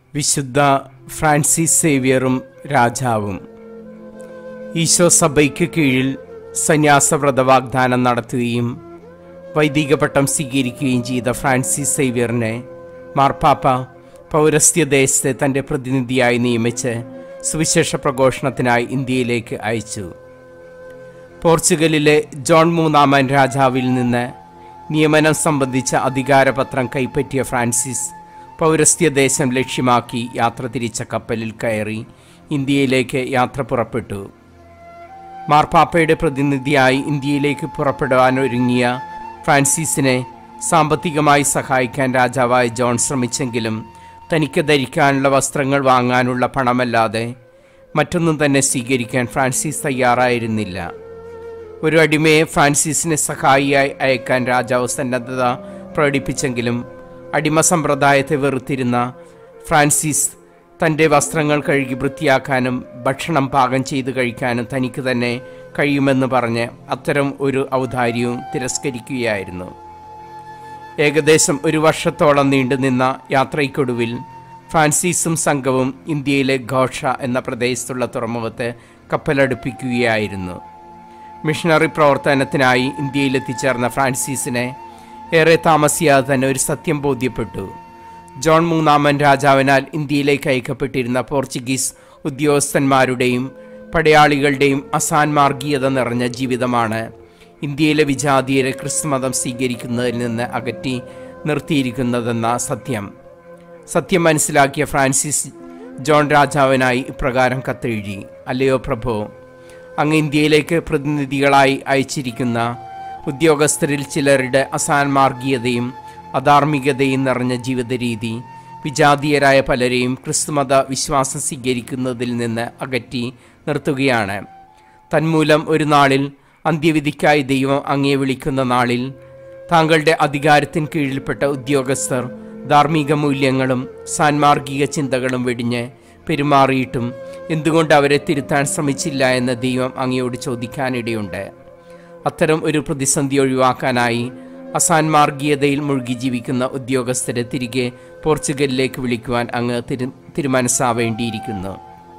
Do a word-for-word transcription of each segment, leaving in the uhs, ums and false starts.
വിശുദ്ധ ഫ്രാൻസിസ് സേവ്യറും രാജാവും. ഈശോ സഭയ്ക്ക് കീഴിൽ സന്യാസവ്രത വാഗ്ദാനം നടത്തുകയും വൈദിക പട്ടം സ്വീകരിക്കുകയും ചെയ്ത ഫ്രാൻസിസ് സേവ്യറിനെ മാർപ്പാപ്പ പൗരസ്ത്യദേശത്തെ തൻ്റെ പ്രതിനിധിയായി നിയമിച്ച് സുവിശേഷ പ്രഘോഷണത്തിനായി ഇന്ത്യയിലേക്ക് അയച്ചു. പോർച്ചുഗലിലെ ജോൺ മൂന്നാമൻ രാജാവിൽ നിന്ന് നിയമനം സംബന്ധിച്ച അധികാരപത്രം കൈപ്പറ്റിയ ഫ്രാൻസിസ് പൗരസ്ത്യദേശം ലക്ഷ്യമാക്കി യാത്ര തിരിച്ച കപ്പലിൽ കയറി ഇന്ത്യയിലേക്ക് യാത്ര പുറപ്പെട്ടു. മാർപ്പാപ്പയുടെ പ്രതിനിധിയായി ഇന്ത്യയിലേക്ക് പുറപ്പെടുവാനൊരുങ്ങിയ ഫ്രാൻസിസിനെ സാമ്പത്തികമായി സഹായിക്കാൻ രാജാവായ ജോൺ ശ്രമിച്ചെങ്കിലും തനിക്ക് ധരിക്കാനുള്ള വസ്ത്രങ്ങൾ വാങ്ങാനുള്ള പണമല്ലാതെ മറ്റൊന്നും തന്നെ സ്വീകരിക്കാൻ ഫ്രാൻസിസ് തയ്യാറായിരുന്നില്ല. ഒരു അടിമയെ ഫ്രാൻസിസിനെ സഹായിയായി അയക്കാൻ രാജാവ് സന്നദ്ധത പ്രകടിപ്പിച്ചെങ്കിലും അടിമ സമ്പ്രദായത്തെ വെറുത്തിരുന്ന ഫ്രാൻസിസ് തൻ്റെ വസ്ത്രങ്ങൾ കഴുകി വൃത്തിയാക്കാനും ഭക്ഷണം പാകം ചെയ്ത് കഴിക്കാനും തനിക്ക് തന്നെ കഴിയുമെന്ന് പറഞ്ഞ് അത്തരം ഒരു ഔദാര്യവും തിരസ്കരിക്കുകയായിരുന്നു. ഏകദേശം ഒരു വർഷത്തോളം നീണ്ടുനിന്ന യാത്രയ്ക്കൊടുവിൽ ഫ്രാൻസിസും സംഘവും ഇന്ത്യയിലെ ഘോഷ എന്ന പ്രദേശത്തുള്ള തുറമുഖത്ത് കപ്പലടുപ്പിക്കുകയായിരുന്നു. മിഷണറി പ്രവർത്തനത്തിനായി ഇന്ത്യയിലെത്തിച്ചേർന്ന ഫ്രാൻസിസിനെ ഏറെ താമസിയാതെ തന്നെ ഒരു സത്യം ബോധ്യപ്പെട്ടു. ജോൺ മൂന്നാമൻ രാജാവിനാൽ ഇന്ത്യയിലേക്ക് അയക്കപ്പെട്ടിരുന്ന പോർച്ചുഗീസ് ഉദ്യോഗസ്ഥന്മാരുടെയും പടയാളികളുടെയും അസാൻമാർഗീയത നിറഞ്ഞ ജീവിതമാണ് ഇന്ത്യയിലെ വിജാതീയരെ ക്രിസ്തുമതം സ്വീകരിക്കുന്നതിൽ നിന്ന് അകറ്റി നിർത്തിയിരിക്കുന്നതെന്ന സത്യം. സത്യം മനസ്സിലാക്കിയ ഫ്രാൻസിസ് ജോൺ രാജാവിനായി ഇപ്രകാരം കത്തെഴുതി: അല്ലയോ പ്രഭോ, അങ്ങ് ഇന്ത്യയിലേക്ക് പ്രതിനിധികളായി അയച്ചിരിക്കുന്ന ഉദ്യോഗസ്ഥരിൽ ചിലരുടെ അസാൻമാർഗീയതയും അധാർമികതയും നിറഞ്ഞ ജീവിത രീതി വിജാതീയരായ പലരെയും ക്രിസ്തുമത വിശ്വാസം സ്വീകരിക്കുന്നതിൽ നിന്ന് അകറ്റി നിർത്തുകയാണ്. തന്മൂലം ഒരു നാളിൽ അന്ത്യവിധിക്കായി ദൈവം അങ്ങയെ വിളിക്കുന്ന നാളിൽ താങ്കളുടെ അധികാരത്തിന് കീഴിൽപ്പെട്ട ഉദ്യോഗസ്ഥർ ധാർമ്മിക മൂല്യങ്ങളും സാൻമാർഗിക ചിന്തകളും വെടിഞ്ഞ് പെരുമാറിയിട്ടും എന്തുകൊണ്ട് അവരെ തിരുത്താൻ ശ്രമിച്ചില്ല എന്ന് ദൈവം അങ്ങയോട് ചോദിക്കാനിടയുണ്ട്. അത്തരം ഒരു പ്രതിസന്ധി ഒഴിവാക്കാനായി അസാൻമാർഗീയതയിൽ മുഴുകി ജീവിക്കുന്ന ഉദ്യോഗസ്ഥരെ തിരികെ പോർച്ചുഗലിലേക്ക് വിളിക്കുവാൻ അങ്ങ് തിരു തിരുമനസ്സാവേണ്ടിയിരിക്കുന്നു.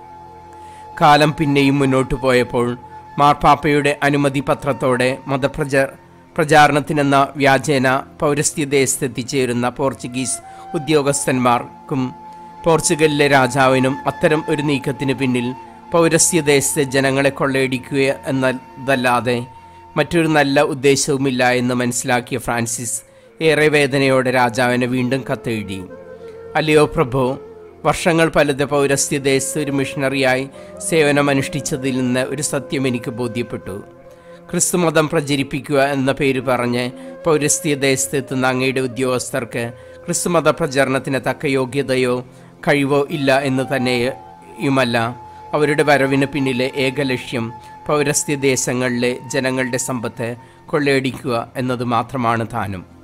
കാലം പിന്നെയും മുന്നോട്ടു പോയപ്പോൾ മാർപ്പാപ്പയുടെ അനുമതി പത്രത്തോടെ മതപ്രച പ്രചാരണത്തിനെന്ന വ്യാജേന പൗരസ്ത്യദേശത്തെത്തിച്ചേരുന്ന പോർച്ചുഗീസ് ഉദ്യോഗസ്ഥന്മാർക്കും പോർച്ചുഗലിലെ രാജാവിനും അത്തരം ഒരു നീക്കത്തിന് പിന്നിൽ പൗരസ്ത്യദേശത്തെ ജനങ്ങളെ കൊള്ളയടിക്കുക എന്നതല്ലാതെ മറ്റൊരു നല്ല ഉദ്ദേശവുമില്ല എന്ന് മനസ്സിലാക്കിയ ഫ്രാൻസിസ് ഏറെ വേദനയോടെ രാജാവിനെ വീണ്ടും കത്തെഴുതി: അല്ലയോ പ്രഭോ, വർഷങ്ങൾ പലത് പൗരസ്ത്യദേശത്ത് ഒരു മിഷണറിയായി സേവനമനുഷ്ഠിച്ചതിൽ നിന്ന് ഒരു സത്യം എനിക്ക് ബോധ്യപ്പെട്ടു. ക്രിസ്തുമതം പ്രചരിപ്പിക്കുക എന്ന പേര് പറഞ്ഞ് പൗരസ്ത്യദേശത്തെത്തുന്ന അങ്ങയുടെ ഉദ്യോഗസ്ഥർക്ക് ക്രിസ്തുമത പ്രചരണത്തിന് തക്ക യോഗ്യതയോ കഴിവോ ഇല്ല എന്ന് തന്നെയുമല്ല, അവരുടെ വരവിന് പിന്നിലെ ഏക ലക്ഷ്യം പൗരസ്ത്യദേശങ്ങളിലെ ജനങ്ങളുടെ സമ്പത്ത് കൊള്ളയടിക്കുക എന്നത് മാത്രമാണ് താനും.